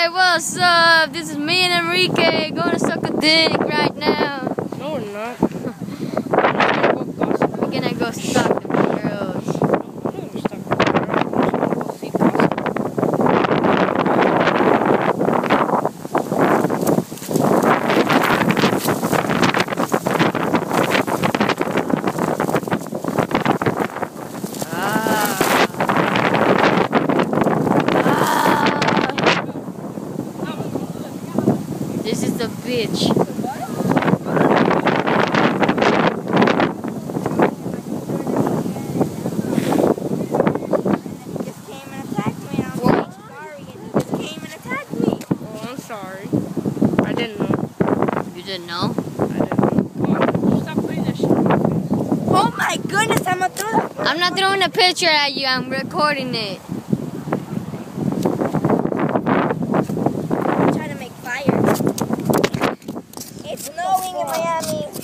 Hey, what's up? This is me and Enrique going to suck a dick right now. No, we're not. We're gonna go stalk the girls. This is the bitch. Sorry. I didn't know. You didn't know? I didn't know. Stop putting that shit on my face. Oh my goodness, I'm gonna throw that. I'm not throwing a picture at you, I'm recording it. I'm trying to make fire. It's snowing in Miami.